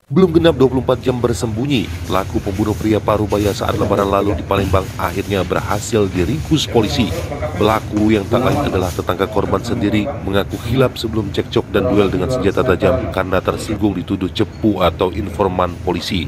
Belum genap 24 jam bersembunyi, pelaku pembunuh pria Parubaya saat lebaran lalu di Palembang akhirnya berhasil diringkus polisi. Pelaku yang tak lain adalah tetangga korban sendiri mengaku hilap sebelum cekcok dan duel dengan senjata tajam karena tersinggung dituduh cepu atau informan polisi.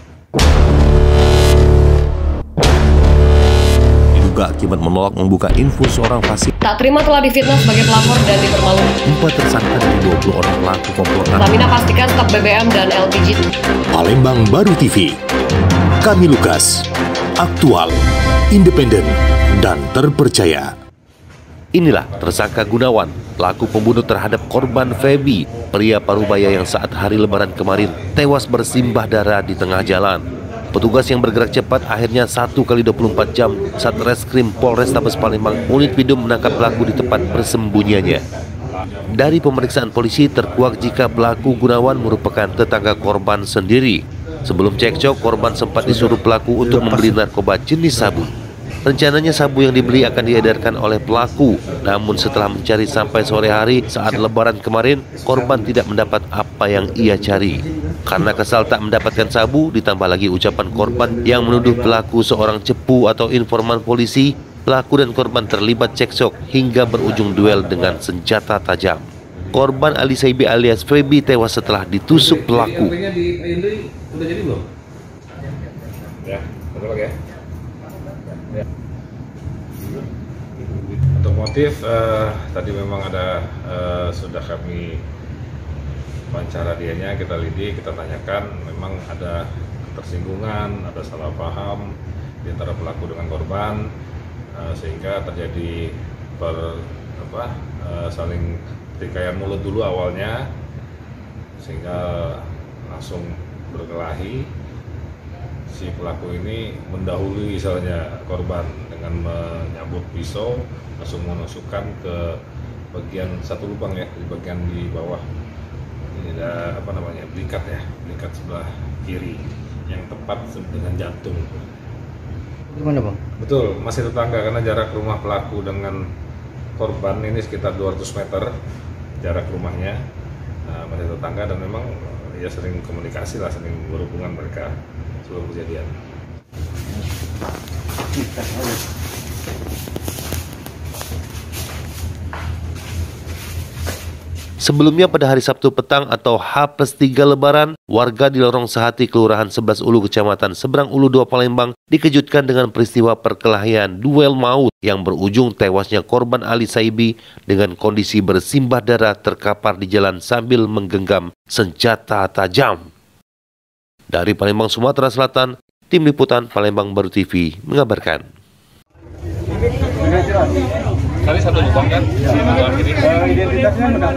Diduga akibat menolak membuka info seorang fasik. Tak terima telah difitnah sebagai pelapor dan dipermalukan. 4 tersangka dari 20 orang pelaku komplotan. Pertamina pastikan stok BBM dan LPG. Palembang Baru TV. Kami Lukas. Aktual, independen, dan terpercaya. Inilah tersangka Gunawan, pelaku pembunuh terhadap korban Feby, pria Parubaya yang saat hari lebaran kemarin tewas bersimbah darah di tengah jalan. Petugas yang bergerak cepat akhirnya 1 kali 24 jam Satreskrim Polrestabes Palembang unit Pidum menangkap pelaku di tempat persembunyiannya. Dari pemeriksaan polisi terkuak jika pelaku Gunawan merupakan tetangga korban sendiri. Sebelum cekcok, korban sempat disuruh pelaku untuk membeli narkoba jenis sabu. Rencananya sabu yang dibeli akan diedarkan oleh pelaku. Namun setelah mencari sampai sore hari saat lebaran kemarin, korban tidak mendapat apa yang ia cari. Karena kesal tak mendapatkan sabu, ditambah lagi ucapan korban yang menuduh pelaku seorang cepu atau informan polisi, pelaku dan korban terlibat cekcok hingga berujung duel dengan senjata tajam. Korban Ali Saibi alias Feby tewas setelah ditusuk pelaku. Udah jadi belum? Ya, betul ya. Ya. Untuk motif tadi memang ada sudah kami wawancara dianya, kita lidik, kita tanyakan, memang ada ketersinggungan, ada salah paham di antara pelaku dengan korban, sehingga terjadi saling pertikaian mulut dulu awalnya, sehingga langsung berkelahi. Si pelaku ini mendahului misalnya korban dengan menyabut pisau, langsung menusukkan ke bagian satu lubang ya, di bagian di bawah. Ini ada belikat ya, belikat sebelah kiri yang tepat dengan jantung. Gimana bang? Betul, masih tetangga karena jarak rumah pelaku dengan korban ini sekitar 200 meter jarak rumahnya. Masih tetangga dan memang ya sering komunikasi lah, sering berhubungan mereka sebelum kejadian. Sebelumnya pada hari Sabtu petang atau H+3 Lebaran, warga di Lorong Sehati, Kelurahan 11 Ulu, Kecamatan Seberang Ulu 2, Palembang dikejutkan dengan peristiwa perkelahian duel maut yang berujung tewasnya korban Ali Saibi dengan kondisi bersimbah darah terkapar di jalan sambil menggenggam senjata tajam. Dari Palembang, Sumatera Selatan, Tim Liputan Palembang Baru TV mengabarkan. Kali satu lubang kan? Identitasnya benar.